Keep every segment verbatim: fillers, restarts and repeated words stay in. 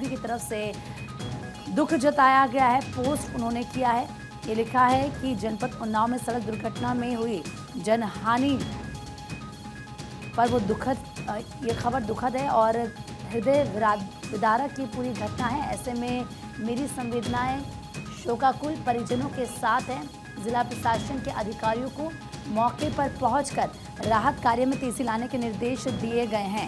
सभी की तरफ से दुख जताया गया है। पोस्ट उन्होंने किया है, ये लिखा है कि जनपद उन्नाव में सड़क दुर्घटना में हुई जनहानि पर वो दुखद, ये खबर दुखद है और हृदय विदारक की पूरी घटना है। ऐसे में मेरी संवेदनाएं शोकाकुल परिजनों के साथ हैं। जिला प्रशासन के अधिकारियों को मौके पर पहुंचकर राहत कार्य में तेजी लाने के निर्देश दिए गए हैं।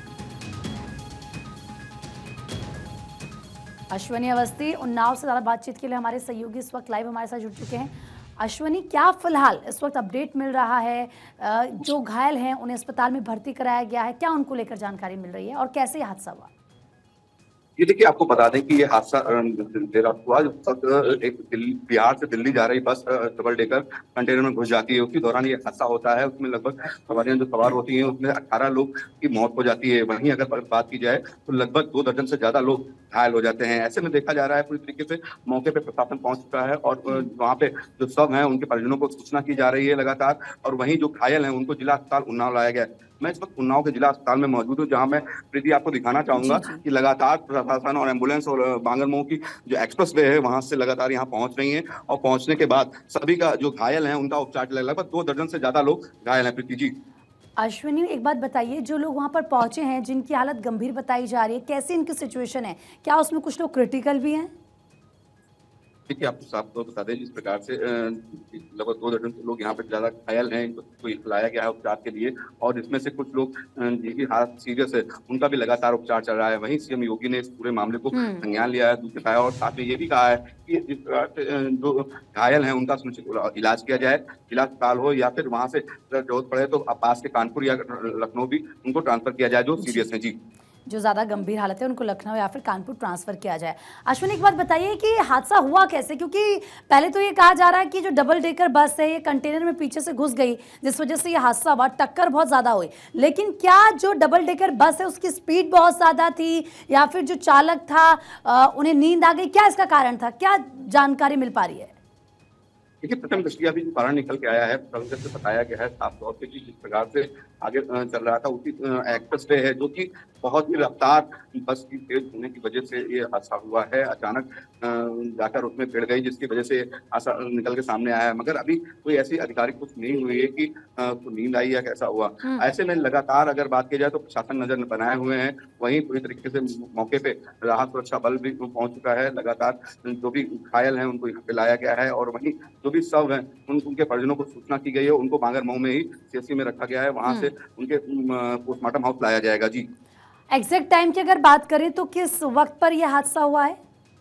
अश्वनी अवस्थी उन्नाव से ज्यादा बातचीत के लिए हमारे सहयोगी इस वक्त लाइव हमारे साथ जुड़ चुके हैं। अश्वनी, क्या फिलहाल इस वक्त अपडेट मिल रहा है? जो घायल हैं उन्हें अस्पताल में भर्ती कराया गया है, क्या उनको लेकर जानकारी मिल रही है और कैसे यह हादसा हुआ? ये देखिए, आपको बता दें कि ये हादसा देर रात हुआ। जब तक एक बिहार से दिल्ली जा रही बस डबल डेकर कंटेनर में घुस जाती है, उसी दौरान ये हादसा होता है। उसमें लगभग सवारियां जो सवार होती हैं उसमें अठारह लोग की मौत हो जाती है। वहीं अगर बात की जाए तो लगभग दो दर्जन से ज्यादा लोग घायल हो जाते हैं। ऐसे में देखा जा रहा है पूरी तरीके से मौके पे प्रशासन पहुंच चुका है और वहाँ पे जो सब है उनके परिजनों को सूचना की जा रही है लगातार। और वहीं जो घायल है उनको जिला अस्पताल उन्नाव लाया गया है। मैं इस वक्त उन्नाव के जिला अस्पताल में मौजूद हूँ, जहां मैं प्रीति आपको दिखाना चाहूंगा कि लगातार प्रशासन और एम्बुलेंस और बांगरमऊ की जो एक्सप्रेस वे है वहां से लगातार यहां पहुंच रही हैं। और पहुंचने के बाद सभी का जो घायल है उनका उपचार चल रहा है। लगभग दो दर्जन से ज्यादा लोग घायल हैं। प्रीति जी, अश्विनी, एक बात बताइए, जो लोग वहां पर पहुंचे हैं जिनकी हालत गंभीर बताई जा रही है, कैसी इनकी सिचुएशन है? क्या उसमें कुछ लोग क्रिटिकल भी हैं? देखिए, आपको साफ तौर बता दें, जिस प्रकार से लगभग दो दर्जन लोग यहाँ पे ज्यादा घायल हैं, इनको लाया गया है उपचार के लिए। और इसमें से कुछ लोग जिनकी हालत सीरियस है उनका भी लगातार उपचार चल रहा है। वहीं सीएम योगी ने इस पूरे मामले को संज्ञान लिया है, दुख जताया और साथ में ये भी कहा है कि जिस प्रकार से जो घायल है उनका समुचित इलाज किया जाए। जिला अस्पताल हो या फिर वहां से जरूरत पड़े तो पास के कानपुर या लखनऊ भी उनको ट्रांसफर किया जाए जो सीरियस है। जी, जो ज़्यादा गंभीर हालत है उनको लखनऊ या फिर कानपुर ट्रांसफर किया जाए। अश्विनी, एक बात बताइए कि हादसा हुआ कैसे? क्योंकि पहले तो ये कहा जा रहा है कि जो डबल डेकर बस है ये कंटेनर में पीछे से घुस गई, जिस वजह से ये हादसा हुआ, टक्कर बहुत ज़्यादा हुई। लेकिन क्या जो डबल डेकर बस है उसकी स्पीड बहुत ज़्यादा थी या फिर जो चालक था आ, उन्हें नींद आ गई? क्या इसका कारण था? क्या जानकारी मिल पा रही है? देखिए, प्रथम दृष्टया भी जो कारण निकल के आया है प्रशासन से बताया गया है साफ तौर पे कि जिस प्रकार से आगे चल रहा था उसी एक्सप्रेस वे है जो कि बहुत ही रफ्तार बस की तेज होने की वजह से ये हादसा हुआ है। अचानक जाकर उसमें भिड़ गई, जिसकी वजह से हादसा निकल के सामने आया है। मगर अभी कोई ऐसी आधिकारिक कुछ नहीं हुई है कि तो नींद आई या कैसा हुआ। ऐसे में लगातार अगर बात की जाए तो प्रशासन नजर बनाए हुए हैं। वहीं पूरी तरीके से मौके पे राहत सुरक्षा बल भी पहुंच चुका है। लगातार जो भी घायल है उनको यहाँ पे लाया गया है और वहीं जो भी सब हैं उन उनके परिजनों को सूचना की गई है। उनको बांगरमऊ में ही सीएससी में रखा गया है, वहां से उनके पोस्टमार्टम हाउस लाया जाएगा। जी, एग्जैक्ट टाइम की अगर बात करें तो किस वक्त पर यह हादसा हुआ है?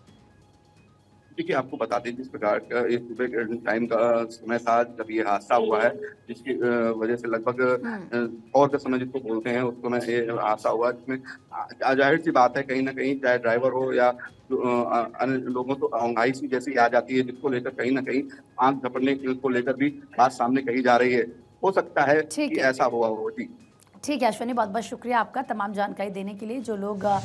देखिए, आपको बता दें जिस प्रकार का ये सुबह टाइम का समय था जब ये हादसा हुआ है, जिसकी वजह से लगभग और का समय जिसको बोलते हैं उस समय ये हादसा हुआ, जिसमें जाहिर सी बात है कहीं ना कहीं चाहे ड्राइवर हो या अन्य लोगों तो औंधाई सी जैसी आ जाती है, जिसको लेकर कहीं ना कहीं आंख झपटने को लेकर भी बात सामने कही जा रही है। हो सकता है कि ऐसा हुआ हो। जी, ठीक है अश्विनी, बहुत बहुत शुक्रिया आपका तमाम जानकारी देने के लिए। जो लोग